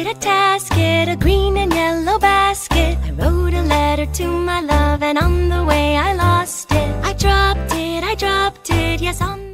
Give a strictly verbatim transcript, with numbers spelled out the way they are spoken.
made a tasket, a green and yellow basket. I wrote a letter to my love, and on the way I lost it. I dropped it, I dropped it, yes, on